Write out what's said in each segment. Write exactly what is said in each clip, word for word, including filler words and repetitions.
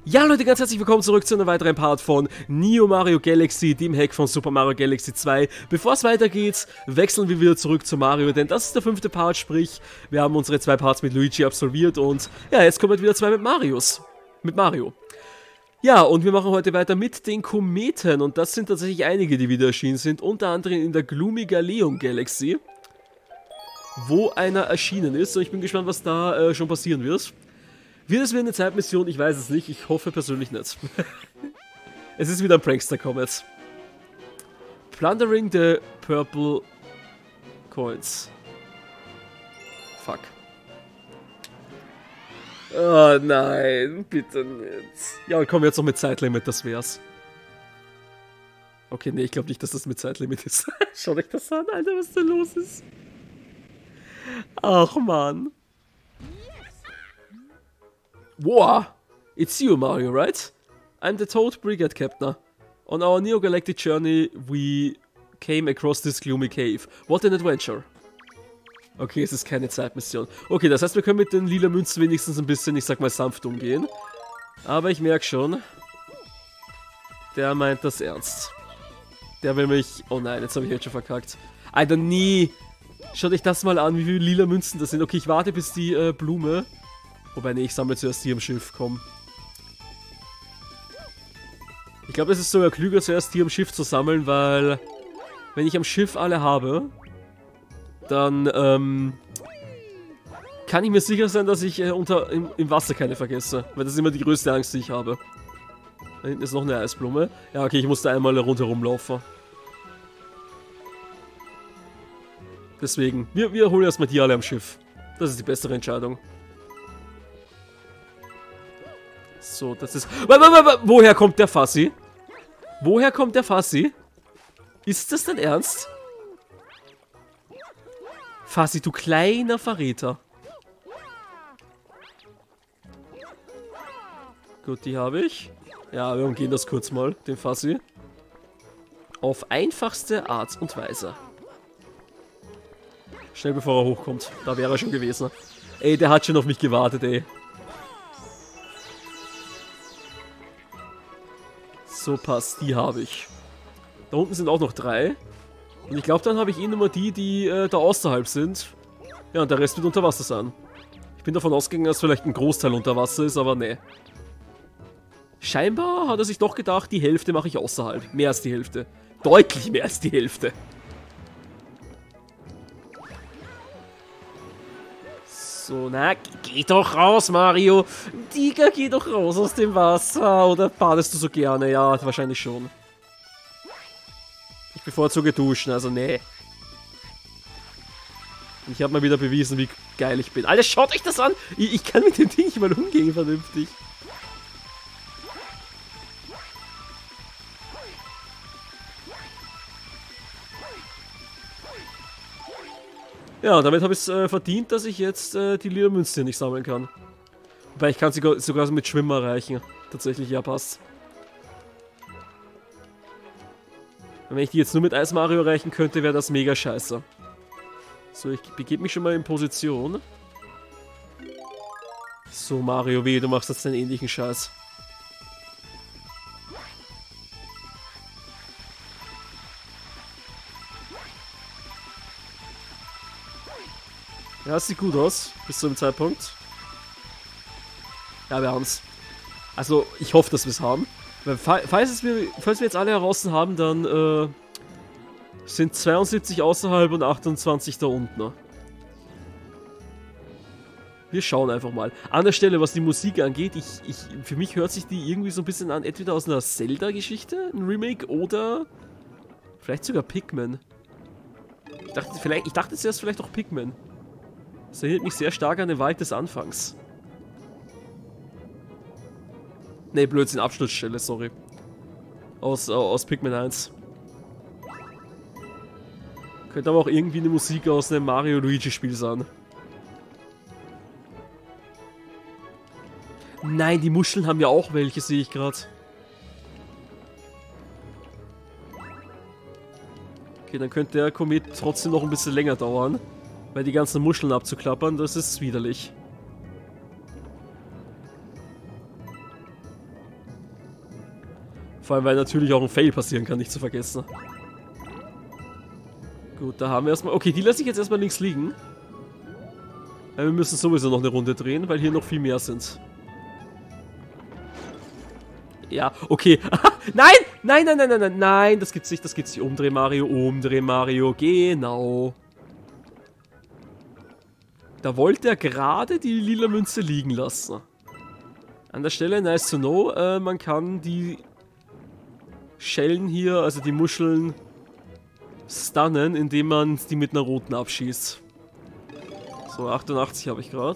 Ja Leute, ganz herzlich willkommen zurück zu einem weiteren Part von Neo Mario Galaxy, dem Hack von Super Mario Galaxy zwei. Bevor es weitergeht, wechseln wir wieder zurück zu Mario, denn das ist der fünfte Part, sprich, wir haben unsere zwei Parts mit Luigi absolviert und ja, jetzt kommen wieder zwei mit Marios. Mit Mario. Ja, und wir machen heute weiter mit den Kometen und das sind tatsächlich einige, die wieder erschienen sind, unter anderem in der Gloomy Galeon Galaxy, wo einer erschienen ist und ich bin gespannt, was da äh, schon passieren wird. Wird es wieder eine Zeitmission? Ich weiß es nicht. Ich hoffe persönlich nicht. Es ist wieder ein Prankster-Comet. Plundering the Purple Coins. Fuck. Oh nein, bitte nicht. Ja, komm jetzt noch mit Zeitlimit, das wär's. Okay, nee, ich glaube nicht, dass das mit Zeitlimit ist. Schau dich das an, Alter, was da los ist. Ach, Mann. Wow! It's you, Mario, right? I'm the Toad Brigade Captain. On our Neo-Galactic journey, we came across this gloomy cave. What an adventure! Okay, es ist keine Zeitmission. Okay, das heißt, wir können mit den lila Münzen wenigstens ein bisschen, ich sag mal, sanft umgehen. Aber ich merke schon, der meint das ernst. Der will mich... Oh nein, jetzt habe ich jetzt schon verkackt. Alter, nie! Schaut euch das mal an, wie viele lila Münzen das sind. Okay, ich warte, bis die äh, Blume... Wobei, nee, ich sammle zuerst die am Schiff, komm. Ich glaube, es ist sogar klüger, zuerst die am Schiff zu sammeln, weil... Wenn ich am Schiff alle habe, dann, ähm... kann ich mir sicher sein, dass ich äh, unter, im, im Wasser keine vergesse. Weil das ist immer die größte Angst, die ich habe. Da hinten ist noch eine Eisblume. Ja, okay, ich musste einmal rundherum laufen. Deswegen, wir, wir holen erstmal die alle am Schiff. Das ist die bessere Entscheidung. So, das ist... Woher kommt der Fassi? Woher kommt der Fassi? Ist das denn ernst? Fassi, du kleiner Verräter. Gut, die habe ich. Ja, wir umgehen das kurz mal, den Fassi. Auf einfachste Art und Weise. Schnell bevor er hochkommt. Da wäre er schon gewesen. Ey, der hat schon auf mich gewartet, ey. So, passt, die habe ich. Da unten sind auch noch drei. Und ich glaube, dann habe ich eh nur die, die äh, da außerhalb sind. Ja, und der Rest wird unter Wasser sein. Ich bin davon ausgegangen, dass vielleicht ein Großteil unter Wasser ist, aber nee. Scheinbar hat er sich doch gedacht, die Hälfte mache ich außerhalb. Mehr als die Hälfte. Deutlich mehr als die Hälfte. So, na, geh doch raus, Mario. Digga, geh doch raus aus dem Wasser. Oder badest du so gerne? Ja, wahrscheinlich schon. Ich bevorzuge duschen, also nee. Ich habe mal wieder bewiesen, wie geil ich bin. Alter, schaut euch das an. Ich, ich kann mit dem Ding nicht mal umgehen, vernünftig. Ja, damit habe ich es äh, verdient, dass ich jetzt äh, die lila Münze nicht sammeln kann. Wobei ich kann sie sogar mit Schwimmen erreichen. Tatsächlich, ja, passt. Und wenn ich die jetzt nur mit Eis Mario erreichen könnte, wäre das mega scheiße. So, ich begebe mich schon mal in Position. So, Mario, weh, du machst jetzt einen ähnlichen Scheiß. Ja, es sieht gut aus, bis zu dem Zeitpunkt. Ja, wir haben's. Also, ich hoffe, dass wir es haben. Weil, falls, es wir, falls wir jetzt alle heraus haben, dann äh, sind zweiundsiebzig außerhalb und achtundzwanzig da unten. Ne? Wir schauen einfach mal. An der Stelle, was die Musik angeht, ich, ich, für mich hört sich die irgendwie so ein bisschen an, entweder aus einer Zelda-Geschichte, ein Remake, oder vielleicht sogar Pikmin. Ich dachte, vielleicht, ich dachte zuerst vielleicht auch Pikmin. Das erinnert mich sehr stark an den Wald des Anfangs. Ne, Blödsinn, Abschlussstelle, sorry. Aus, äh, aus Pikmin eins. Könnte aber auch irgendwie eine Musik aus einem Mario-Luigi-Spiel sein. Nein, die Muscheln haben ja auch welche, sehe ich gerade. Okay, dann könnte der Komet trotzdem noch ein bisschen länger dauern. Weil die ganzen Muscheln abzuklappern, das ist widerlich. Vor allem, weil natürlich auch ein Fail passieren kann, nicht zu vergessen. Gut, da haben wir erstmal... Okay, die lasse ich jetzt erstmal links liegen. Weil wir müssen sowieso noch eine Runde drehen, weil hier noch viel mehr sind. Ja, okay. Nein! Nein, nein, nein, nein, nein, nein, das gibt's nicht, das gibt's nicht. Umdreh Mario, umdreh Mario, genau. Da wollte er gerade die lila Münze liegen lassen. An der Stelle, nice to know, äh, man kann die Schellen hier, also die Muscheln, stunnen, indem man die mit einer roten abschießt. So, achtundachtzig habe ich gerade.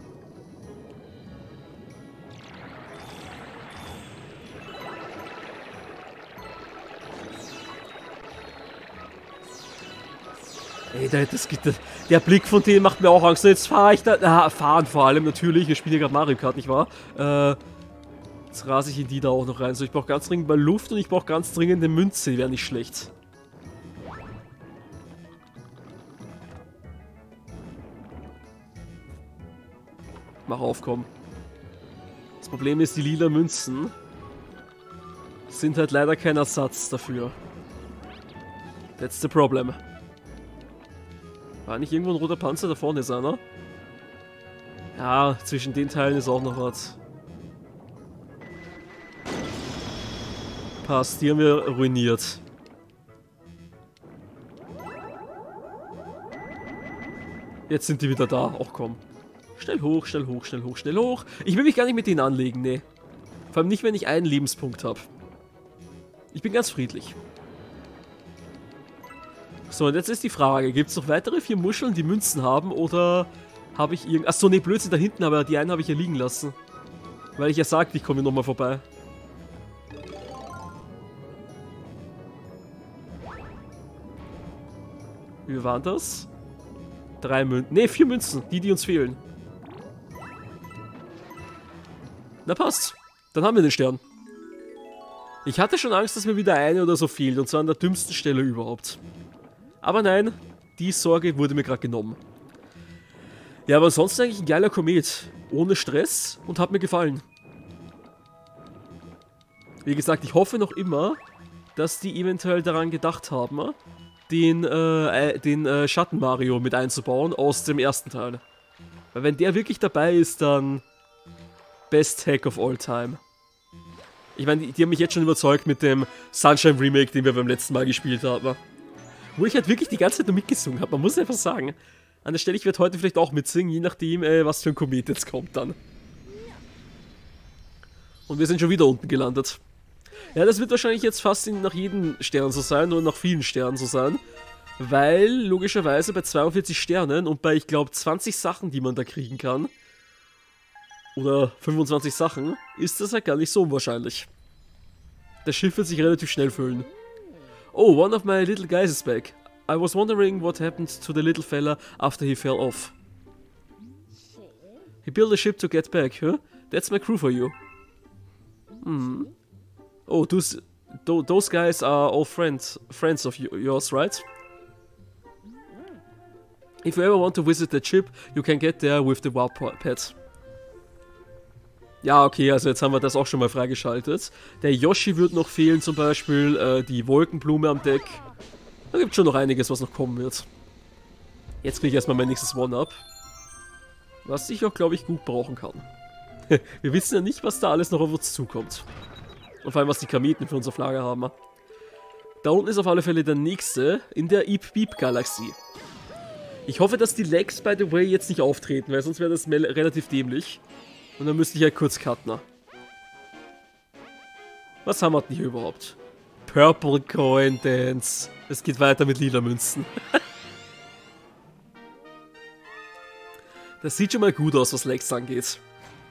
Ey, das geht, der Blick von denen macht mir auch Angst. Jetzt fahre ich da. Ah, fahren vor allem natürlich. Wir spielen ja gerade Mario Kart, nicht wahr? Äh, jetzt rase ich in die da auch noch rein. So, ich brauche ganz dringend mal Luft und ich brauche ganz dringend eine Münze. Wäre nicht schlecht. Mach auf, komm. Das Problem ist, die lila Münzen sind halt leider kein Ersatz dafür. That's the problem. War nicht irgendwo ein roter Panzer? Da vorne ist einer. Ja, zwischen den Teilen ist auch noch was. Passt, die haben wir ruiniert. Jetzt sind die wieder da. Och komm. Schnell hoch, schnell hoch, schnell hoch, schnell hoch. Ich will mich gar nicht mit denen anlegen, nee. Vor allem nicht, wenn ich einen Lebenspunkt habe. Ich bin ganz friedlich. So, und jetzt ist die Frage, gibt es noch weitere vier Muscheln, die Münzen haben, oder habe ich irgend... Achso, ne, Blödsinn, da hinten, aber die einen habe ich ja liegen lassen. Weil ich ja sagte, ich komme hier nochmal vorbei. Wie waren das? Drei Münzen. Ne, vier Münzen, die, die uns fehlen. Na passt, dann haben wir den Stern. Ich hatte schon Angst, dass mir wieder eine oder so fehlt, und zwar an der dümmsten Stelle überhaupt. Aber nein, die Sorge wurde mir gerade genommen. Ja, aber ansonsten eigentlich ein geiler Komet. Ohne Stress und hat mir gefallen. Wie gesagt, ich hoffe noch immer, dass die eventuell daran gedacht haben, den, äh, den äh, Schatten-Mario mit einzubauen aus dem ersten Teil. Weil wenn der wirklich dabei ist, dann Best Hack of all time. Ich meine, die, die haben mich jetzt schon überzeugt mit dem Sunshine Remake, den wir beim letzten Mal gespielt haben. Wo ich halt wirklich die ganze Zeit nur mitgesungen habe, man muss einfach sagen. An der Stelle, ich werde heute vielleicht auch mitsingen, je nachdem, äh, was für ein Komet jetzt kommt dann. Und wir sind schon wieder unten gelandet. Ja, das wird wahrscheinlich jetzt fast in, nach jedem Stern so sein, oder nach vielen Sternen so sein. Weil, logischerweise, bei zweiundvierzig Sternen und bei, ich glaube, zwanzig Sachen, die man da kriegen kann, oder fünfundzwanzig Sachen, ist das halt gar nicht so unwahrscheinlich. Das Schiff wird sich relativ schnell füllen. Oh, one of my little guys is back. I was wondering what happened to the little fella after he fell off. He built a ship to get back, huh? That's my crew for you. Hmm. Oh, those, those guys are all friends, friends of yours, right? If you ever want to visit the ship, you can get there with the Wild Pet. Ja, okay, also jetzt haben wir das auch schon mal freigeschaltet. Der Yoshi wird noch fehlen zum Beispiel, äh, die Wolkenblume am Deck. Da gibt es schon noch einiges, was noch kommen wird. Jetzt kriege ich erstmal mein nächstes One-Up. Was ich auch, glaube ich, gut brauchen kann. Wir wissen ja nicht, was da alles noch auf uns zukommt. Und vor allem, was die Kometen für uns auf Lager haben. Da unten ist auf alle Fälle der nächste in der Eep Beep Galaxie. Ich hoffe, dass die Lags, by the way, jetzt nicht auftreten, weil sonst wäre das relativ dämlich. Und dann müsste ich halt kurz cutten. Was haben wir denn hier überhaupt? Purple Coin Dance. Es geht weiter mit lila Münzen. Das sieht schon mal gut aus, was Lags angeht.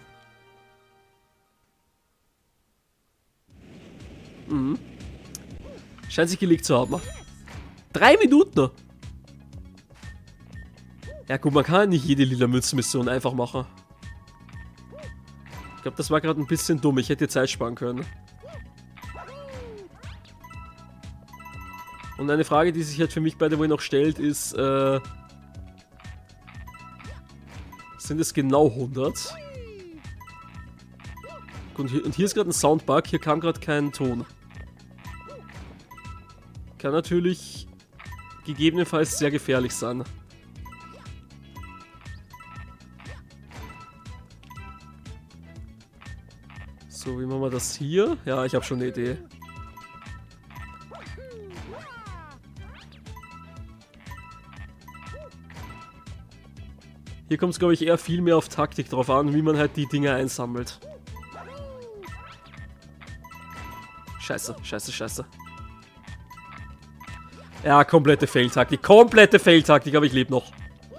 Mhm. Scheint sich gelegt zu haben. Drei Minuten! Ja gut, man kann nicht jede lila Münzen-Mission einfach machen. Ich glaube, das war gerade ein bisschen dumm. Ich hätte Zeit sparen können. Und eine Frage, die sich halt für mich by the way noch stellt, ist, äh, sind es genau hundert? Und hier, und hier ist gerade ein Soundbug. Hier kam gerade kein Ton. Kann natürlich gegebenenfalls sehr gefährlich sein. So, wie machen wir das hier? Ja, ich habe schon eine Idee. Hier kommt es, glaube ich, eher viel mehr auf Taktik drauf an, wie man halt die Dinge einsammelt. Scheiße, scheiße, scheiße. Ja, komplette Fail-Taktik. Komplette Fail-Taktik, aber ich lebe noch.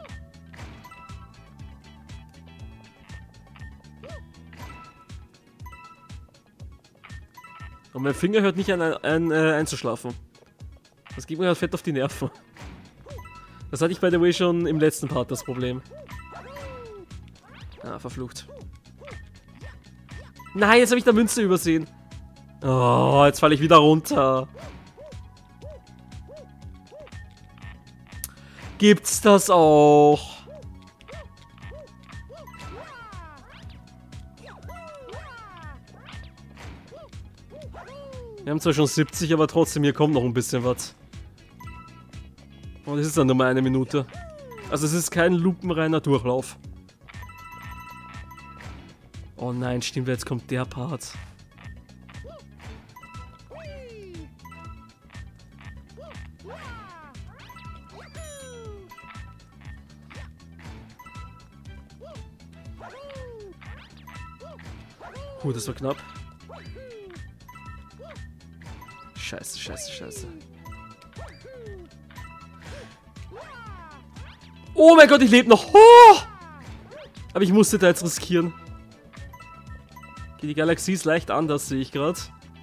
Und mein Finger hört nicht an, an äh, einzuschlafen. Das geht mir halt fett auf die Nerven. Das hatte ich by the way schon im letzten Part, das Problem. Ah, verflucht. Nein, jetzt habe ich da Münze übersehen. Oh, jetzt falle ich wieder runter. Gibt's das auch? Wir haben zwar schon siebzig, aber trotzdem, hier kommt noch ein bisschen was. Und das ist dann nur mal eine Minute. Also es ist kein lupenreiner Durchlauf. Oh nein, stimmt, jetzt kommt der Part. Puh, das war knapp. Scheiße, scheiße, scheiße. Oh mein Gott, ich lebe noch. Oh! Aber ich musste da jetzt riskieren. Okay, die Galaxie ist leicht anders, sehe ich gerade.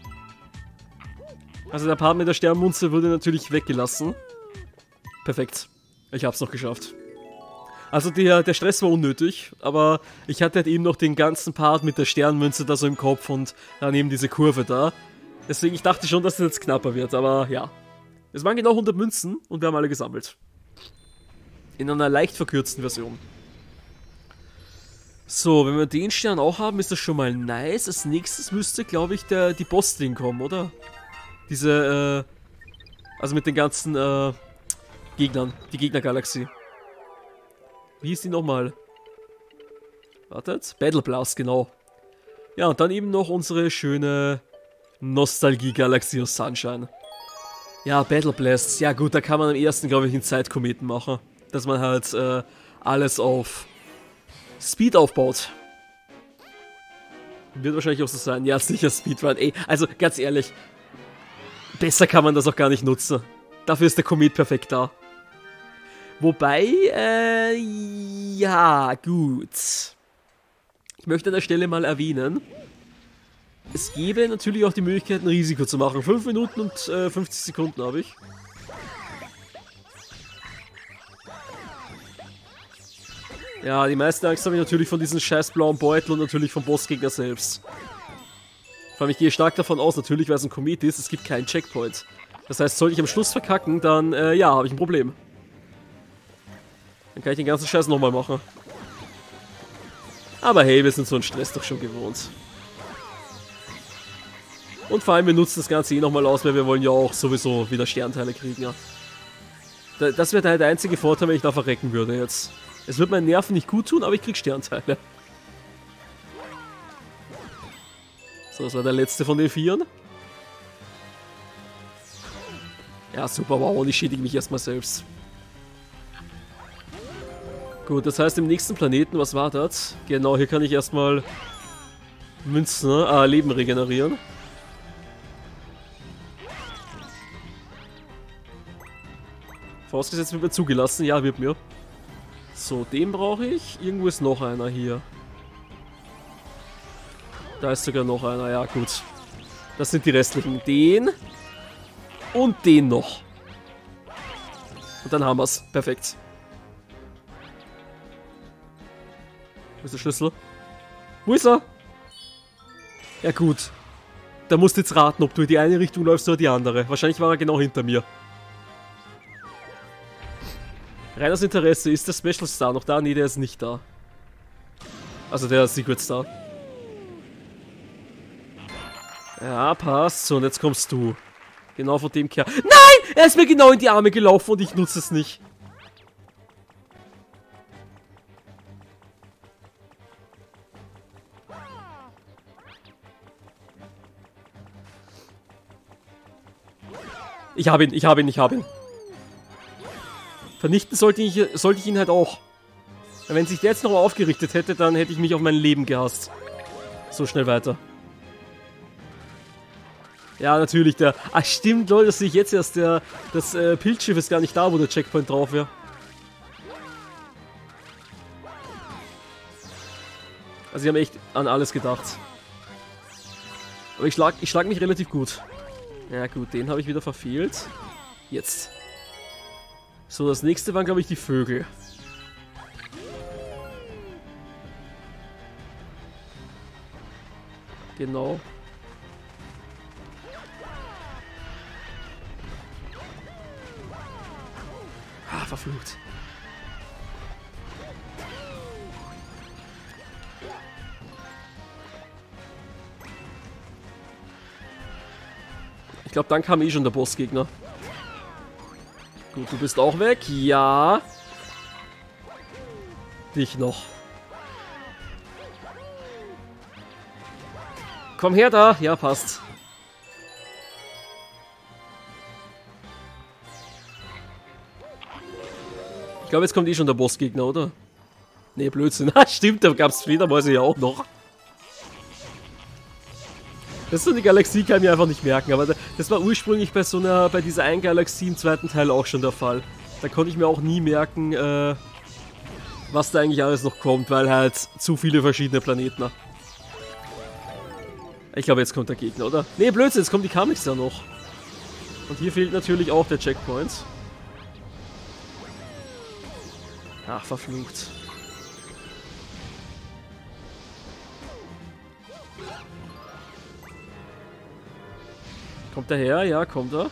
Also der Part mit der Sternmunze wurde natürlich weggelassen. Perfekt. Ich hab's noch geschafft. Also der, der Stress war unnötig, aber ich hatte halt eben noch den ganzen Part mit der Sternmünze da so im Kopf und dann eben diese Kurve da. Deswegen, ich dachte schon, dass das jetzt knapper wird, aber ja. Es waren genau hundert Münzen und wir haben alle gesammelt. In einer leicht verkürzten Version. So, wenn wir den Stern auch haben, ist das schon mal nice. Als nächstes müsste, glaube ich, der, die Boss-Ding kommen, oder? Diese, äh... Also mit den ganzen, äh... Gegnern. Die Gegnergalaxie. Wie hieß die nochmal? Wartet. Battle Blast, genau. Ja, und dann eben noch unsere schöne Nostalgie-Galaxie aus Sunshine. Ja, Battle Blasts. Ja gut, da kann man am ersten, glaube ich, einen Zeitkometen machen. Dass man halt äh, alles auf Speed aufbaut. Wird wahrscheinlich auch so sein. Ja, sicher Speedrun. Ey, also ganz ehrlich. Besser kann man das auch gar nicht nutzen. Dafür ist der Komet perfekt da. Wobei, äh, ja, gut. Ich möchte an der Stelle mal erwähnen, es gäbe natürlich auch die Möglichkeit, ein Risiko zu machen. fünf Minuten und äh, fünfzig Sekunden habe ich. Ja, die meiste Angst habe ich natürlich von diesen scheiß blauen Beutel und natürlich vom Bossgegner selbst. Vor allem, ich gehe stark davon aus, natürlich, weil es ein Komet ist, es gibt keinen Checkpoint. Das heißt, sollte ich am Schluss verkacken, dann, äh, ja, habe ich ein Problem. Dann kann ich den ganzen Scheiß nochmal machen. Aber hey, wir sind so einen Stress doch schon gewohnt. Und vor allem, wir nutzen das Ganze eh nochmal aus, weil wir wollen ja auch sowieso wieder Sternteile kriegen, ja. Das wäre halt der einzige Vorteil, wenn ich da verrecken würde jetzt. Es wird meinen Nerven nicht gut tun, aber ich krieg Sternteile. So, das war der letzte von den Vieren. Ja, super, wow, und ich schädige mich erstmal selbst. Gut, das heißt, im nächsten Planeten, was war das? Genau, hier kann ich erstmal Münzen, äh, Leben regenerieren. Vorausgesetzt wird mir zugelassen, ja, wird mir. So, den brauche ich. Irgendwo ist noch einer hier. Da ist sogar noch einer, ja gut. Das sind die restlichen. Den und den noch. Und dann haben wir es. Perfekt. Wo ist der Schlüssel? Wo ist er? Ja gut. Da musst du jetzt raten, ob du in die eine Richtung läufst oder die andere. Wahrscheinlich war er genau hinter mir. Rein aus Interesse, ist der Special Star noch da? Nee, der ist nicht da. Also der Secret Star. Ja, passt. So, und jetzt kommst du. Genau von dem Kerl. Nein! Er ist mir genau in die Arme gelaufen und ich nutze es nicht. Ich habe ihn, ich habe ihn, ich habe ihn. Vernichten sollte ich, sollte ich ihn halt auch. Wenn sich der jetzt noch mal aufgerichtet hätte, dann hätte ich mich auf mein Leben gehasst. So schnell weiter. Ja, natürlich, der... Ach stimmt, Leute, das sehe ich jetzt erst. Der, das äh, Pilzschiff ist gar nicht da, wo der Checkpoint drauf wäre. Also sie haben echt an alles gedacht. Aber ich schlag, ich schlag mich relativ gut. Ja gut, den habe ich wieder verfehlt. Jetzt. So, das nächste waren, glaube ich, die Vögel. Genau. Ah, verflucht. Ich glaube, dann kam eh schon der Bossgegner. Gut, du bist auch weg. Ja. Dich noch. Komm her da. Ja, passt. Ich glaube, jetzt kommt eh schon der Bossgegner, oder? Ne, Blödsinn. Ah, stimmt, da gab es Fledermäuse ja auch noch. Das ist so eine Galaxie, kann ich mir einfach nicht merken, aber das war ursprünglich bei so einer, bei dieser einen Galaxie im zweiten Teil auch schon der Fall. Da konnte ich mir auch nie merken, äh, was da eigentlich alles noch kommt, weil halt zu viele verschiedene Planeten. Ich glaube, jetzt kommt der Gegner, oder? Ne, Blödsinn, jetzt kommt die Kamix ja noch. Und hier fehlt natürlich auch der Checkpoint. Ach, verflucht. Kommt er her? Ja, kommt er.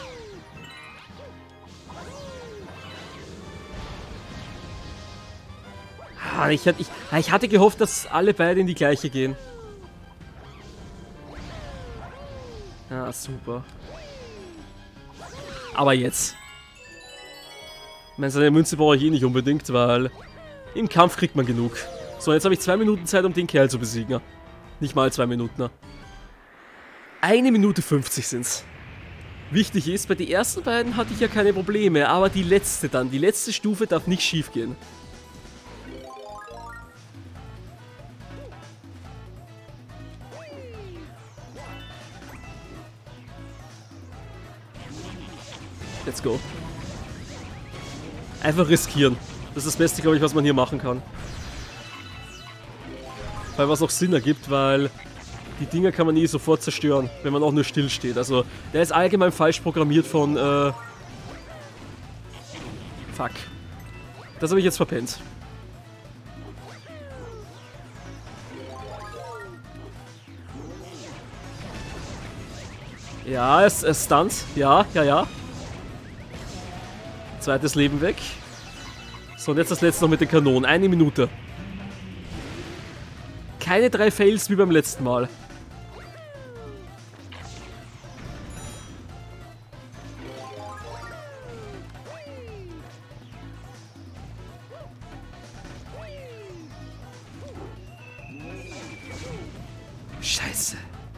Ah, ich, hatte, ich, ich hatte gehofft, dass alle beide in die gleiche gehen. Ja, super. Aber jetzt. Ich meine, seine Münze brauche ich eh nicht unbedingt, weil im Kampf kriegt man genug. So, jetzt habe ich zwei Minuten Zeit, um den Kerl zu besiegen. Nicht mal zwei Minuten. Eine Minute fünfzig sind's. Wichtig ist, bei den ersten beiden hatte ich ja keine Probleme, aber die letzte dann, die letzte Stufe darf nicht schief gehen. Let's go. Einfach riskieren. Das ist das Beste, glaube ich, was man hier machen kann. Weil was auch Sinn ergibt, weil die Dinger kann man nie sofort zerstören, wenn man auch nur still steht. Also, der ist allgemein falsch programmiert von, äh... Fuck. Das habe ich jetzt verpennt. Ja, es, es stunt. Ja, ja, ja. Zweites Leben weg. So, und jetzt das letzte noch mit den Kanonen. Eine Minute. Keine drei Fails wie beim letzten Mal. Scheiße.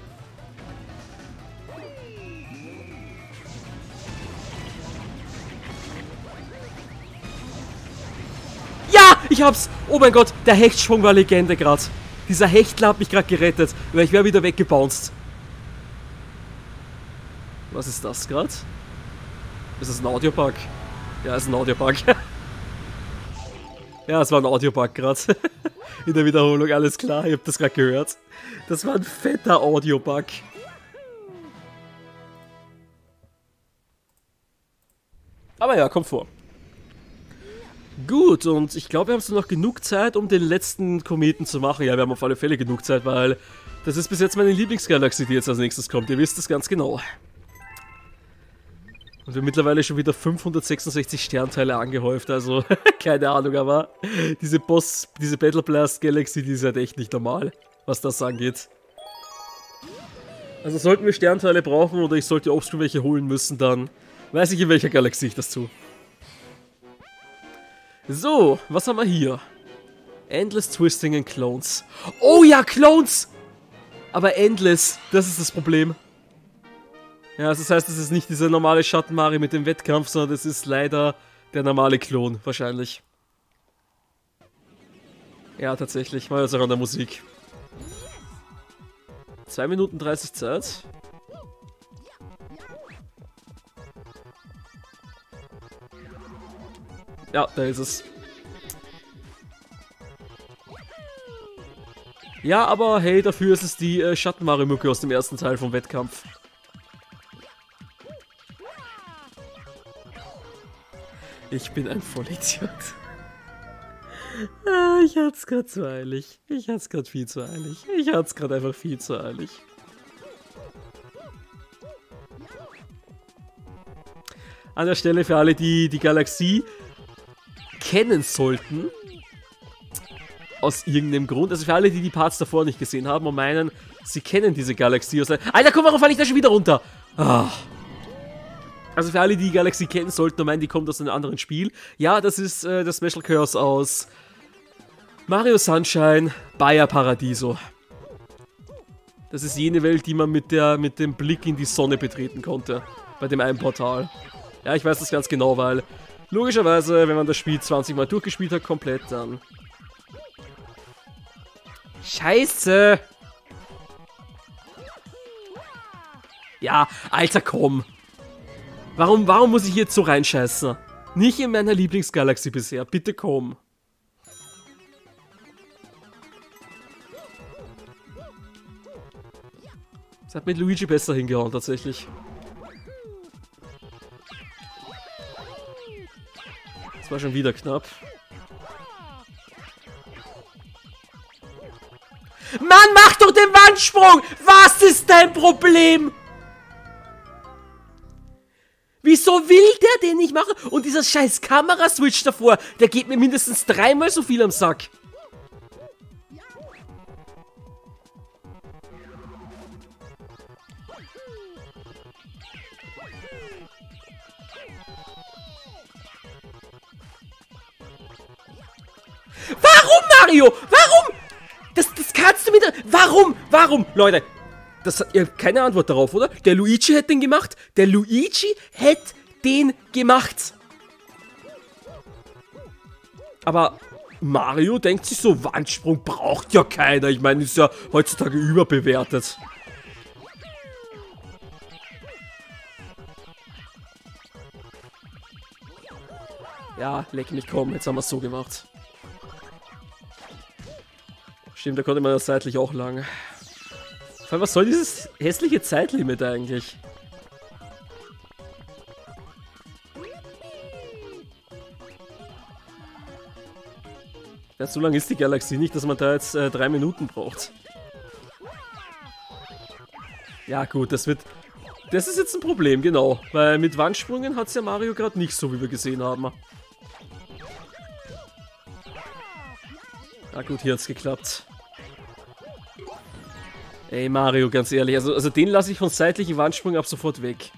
Ja, ich hab's. Oh mein Gott, der Hechtsprung war Legende gerade. Dieser Hechtler hat mich gerade gerettet, weil ich wäre wieder weggebounced. Was ist das gerade? Ist das ein Audiobug? Ja, ist ein Audiobug. Ja, es war ein Audiobug gerade. In der Wiederholung, alles klar, ihr habt das gerade gehört. Das war ein fetter Audiobug. Aber ja, kommt vor. Gut, und ich glaube, wir haben so noch genug Zeit, um den letzten Kometen zu machen. Ja, wir haben auf alle Fälle genug Zeit, weil das ist bis jetzt meine Lieblingsgalaxie, die jetzt als nächstes kommt. Ihr wisst es ganz genau. Und wir haben mittlerweile schon wieder fünfhundertsechsundsechzig Sternteile angehäuft, also keine Ahnung, aber diese Boss, diese Battle Blast Galaxy, die ist halt echt nicht normal, was das angeht. Also sollten wir Sternteile brauchen oder ich sollte offscreen welche holen müssen, dann weiß ich, in welcher Galaxie ich das tue. So, was haben wir hier? Endless Twisting and Clones. Oh ja, Clones! Aber Endless, das ist das Problem. Ja, also das heißt, es ist nicht dieser normale Schatten-Mario mit dem Wettkampf, sondern es ist leider der normale Klon, wahrscheinlich. Ja, tatsächlich, mal jetzt auch an der Musik. zwei Minuten dreißig Zeit. Ja, da ist es. Ja, aber hey, dafür ist es die äh, Schatten-Mario-Mucke aus dem ersten Teil vom Wettkampf. Ich bin ein Vollidiot. Ah, ich hat's grad zu eilig. Ich hat's grad viel zu eilig. Ich hat's grad einfach viel zu eilig. An der Stelle für alle, die die Galaxie kennen sollten. Aus irgendeinem Grund. Also für alle, die die Parts davor nicht gesehen haben und meinen, sie kennen diese Galaxie aus... Alter, komm, warum falle ich da schon wieder runter? Ah. Also für alle, die die Galaxie kennen sollten und meinen, die kommt aus einem anderen Spiel. Ja, das ist äh, das Special Curse aus Mario Sunshine Baja Paradiso. Das ist jene Welt, die man mit, der, mit dem Blick in die Sonne betreten konnte. Bei dem einen Portal. Ja, ich weiß das ganz genau, weil logischerweise, wenn man das Spiel zwanzig Mal durchgespielt hat, komplett dann... Scheiße! Ja, Alter, komm! Warum, warum muss ich jetzt so reinscheißen? Nicht in meiner Lieblingsgalaxie bisher, bitte komm. Das hat mit Luigi besser hingehauen, tatsächlich. Das war schon wieder knapp. Mann, mach doch den Wandsprung! Was ist dein Problem? Wieso will der den nicht machen? Und dieser scheiß Kameraswitch davor, der geht mir mindestens dreimal so viel am Sack. Warum, Mario? Warum? Das, das kannst du wieder... Warum? Warum? Leute, das hat, ihr habt keine Antwort darauf, oder? Der Luigi hätte den gemacht. Der Luigi hätte den gemacht. Aber Mario denkt sich so, Wandsprung braucht ja keiner. Ich meine, ist ja heutzutage überbewertet. Ja, leck mich, komm, jetzt haben wir es so gemacht. Stimmt, da konnte man ja seitlich auch lang. Vor allem, was soll dieses hässliche Zeitlimit eigentlich? Ja, so lang ist die Galaxie nicht, dass man da jetzt äh, drei Minuten braucht. Ja gut, das wird... Das ist jetzt ein Problem, genau. Weil mit Wandsprüngen hat es ja Mario gerade nicht so, wie wir gesehen haben. Na gut, hier hat's geklappt. Ey Mario, ganz ehrlich, also, also den lasse ich von seitlichen Wandsprüngen ab sofort weg.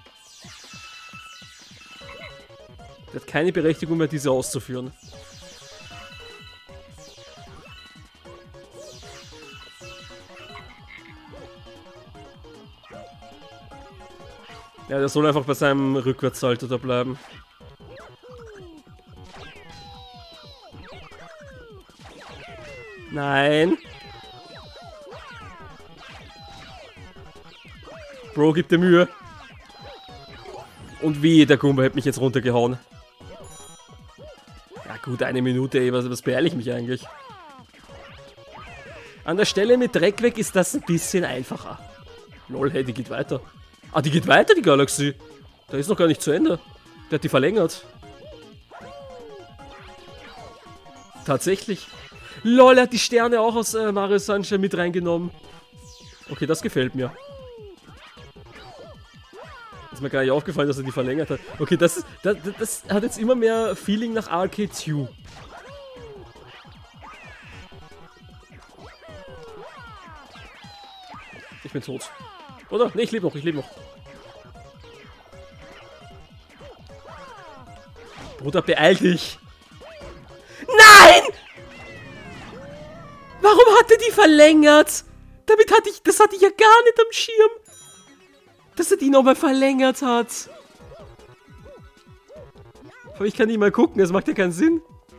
Der hat keine Berechtigung mehr, diese auszuführen. Ja, der soll einfach bei seinem Rückwärtssalto da bleiben. Nein. Bro, gib dir Mühe. Und wie, der Goomba hat mich jetzt runtergehauen. Ja gut, eine Minute, ey, was, was beeile ich mich eigentlich? An der Stelle mit Dreck weg ist das ein bisschen einfacher. Lol, hey, die geht weiter. Ah, die geht weiter, die Galaxie. Da ist noch gar nicht zu Ende. Der hat die verlängert. Tatsächlich. Lol, er hat die Sterne auch aus äh, Mario Sunshine mit reingenommen. Okay, das gefällt mir. Ist mir gar nicht aufgefallen, dass er die verlängert hat. Okay, das, ist, das, das hat jetzt immer mehr Feeling nach R K zwei. Ich bin tot. Oder? Ne, ich lebe noch, ich lebe noch. Bruder, beeil dich. Nein! Warum hat er die verlängert? Damit hatte ich, das hatte ich ja gar nicht am Schirm. Dass er die nochmal verlängert hat. Aber ich kann nicht mal gucken, das macht ja keinen Sinn.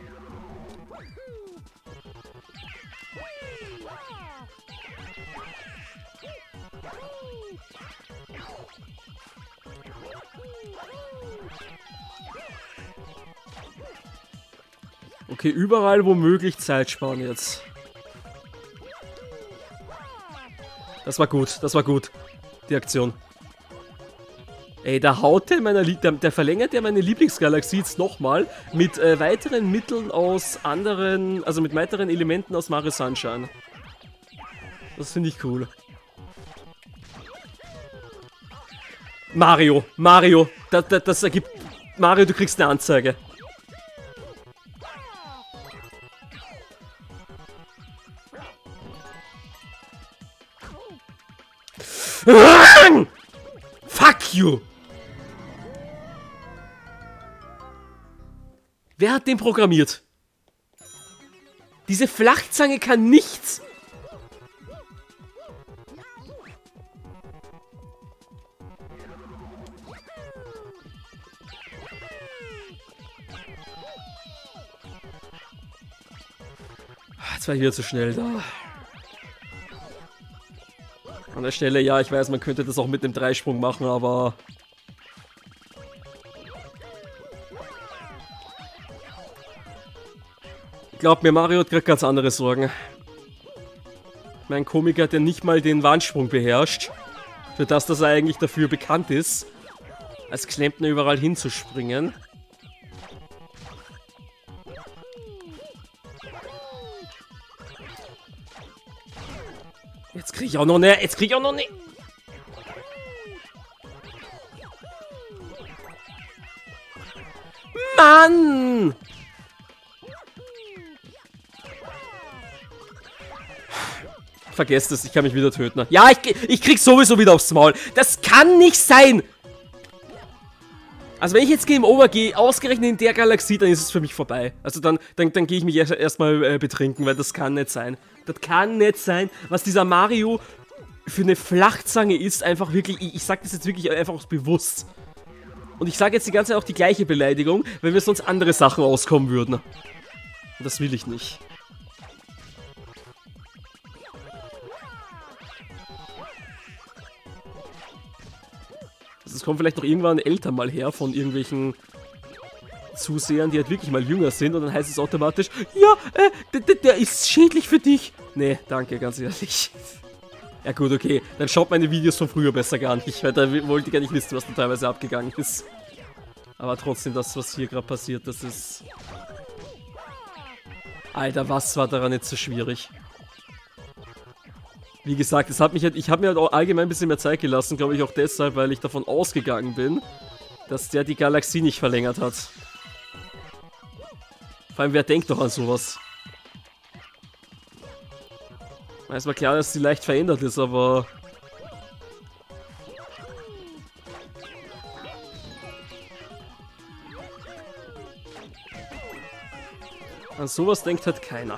Okay, überall womöglich Zeit sparen jetzt. Das war gut, das war gut. Die Aktion. Ey, da haut der meiner Lie der, der verlängert ja meine Lieblingsgalaxie jetzt nochmal mit äh, weiteren Mitteln aus anderen, also mit weiteren Elementen aus Mario Sunshine. Das finde ich cool. Mario, Mario, das, das, das ergibt... Mario, du kriegst eine Anzeige. Fuck you! Wer hat den programmiert? Diese Flachzange kann nichts! Jetzt war ich wieder zu schnell da. An der Stelle, ja, ich weiß, man könnte das auch mit einem Dreisprung machen, aber... Glaub mir, Mario hat gerade ganz andere Sorgen. Mein Komiker, der nicht mal den Wandsprung beherrscht, für das, dass er eigentlich dafür bekannt ist, als Klempner überall hinzuspringen. Jetzt krieg ich auch noch ne, jetzt krieg ich auch noch ne. Mann! Vergesst es, ich kann mich wieder töten. Ja, ich, ich krieg sowieso wieder aufs Maul. Das kann nicht sein! Also wenn ich jetzt Game Over gehe, ausgerechnet in der Galaxie, dann ist es für mich vorbei. Also dann, dann, dann gehe ich mich erstmal erst äh, betrinken, weil das kann nicht sein. Das kann nicht sein, was dieser Mario für eine Flachzange ist, einfach wirklich, ich, ich sag das jetzt wirklich einfach bewusst. Und ich sage jetzt die ganze Zeit auch die gleiche Beleidigung, weil wir sonst andere Sachen auskommen würden. Und das will ich nicht. Das kommt vielleicht noch irgendwann Eltern mal her von irgendwelchen Zusehern, die halt wirklich mal jünger sind und dann heißt es automatisch, ja, äh, der, der, der ist schädlich für dich. Nee, danke, ganz ehrlich. Ja gut, okay, dann schaut meine Videos von früher besser gar nicht, weil da wollte ich gar nicht wissen, was da teilweise abgegangen ist. Aber trotzdem, das, was hier gerade passiert, das ist... Alter, was war daran jetzt so schwierig? Wie gesagt, es hat mich halt, ich habe mir halt auch allgemein ein bisschen mehr Zeit gelassen, glaube ich auch deshalb, weil ich davon ausgegangen bin, dass der die Galaxie nicht verlängert hat. Vor allem, wer denkt doch an sowas? Es war klar, dass sie leicht verändert ist, aber... An sowas denkt halt keiner.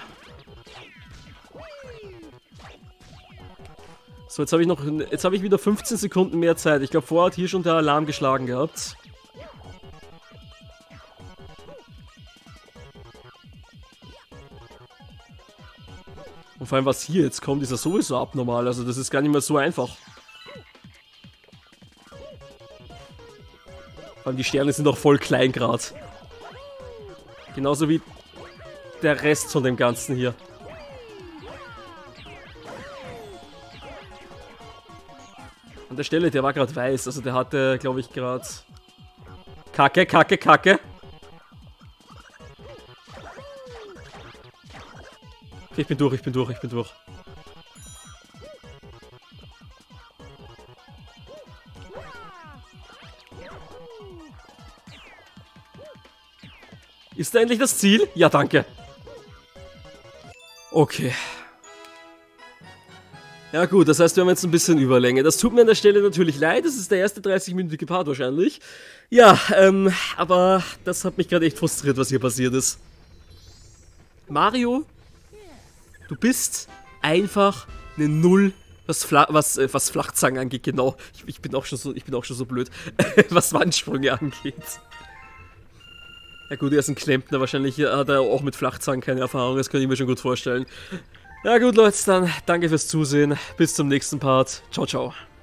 So, jetzt habe ich noch, jetzt habe ich wieder fünfzehn Sekunden mehr Zeit. Ich glaube, vorher hat hier schon der Alarm geschlagen gehabt. Und vor allem, was hier jetzt kommt, ist ja sowieso abnormal. Also das ist gar nicht mehr so einfach. Vor allem die Sterne sind auch voll klein gerade. Genauso wie der Rest von dem Ganzen hier. An der Stelle, der war gerade weiß, also der hatte, glaube ich, gerade... Kacke, Kacke, Kacke. Okay, ich bin durch, ich bin durch, ich bin durch. Ist da endlich das Ziel? Ja, danke. Okay. Ja gut, das heißt, wir haben jetzt ein bisschen Überlänge. Das tut mir an der Stelle natürlich leid, das ist der erste dreißig-minütige Part wahrscheinlich. Ja, ähm, aber das hat mich gerade echt frustriert, was hier passiert ist. Mario, du bist einfach eine Null, was, Fla was, äh, was Flachzangen angeht, genau. Ich, ich, bin auch schon so, ich bin auch schon so blöd, was Wandsprünge angeht. Ja gut, er ist ein Klempner, wahrscheinlich hat er auch mit Flachzangen keine Erfahrung, das kann ich mir schon gut vorstellen. Ja gut Leute, dann danke fürs Zusehen, bis zum nächsten Part, ciao ciao.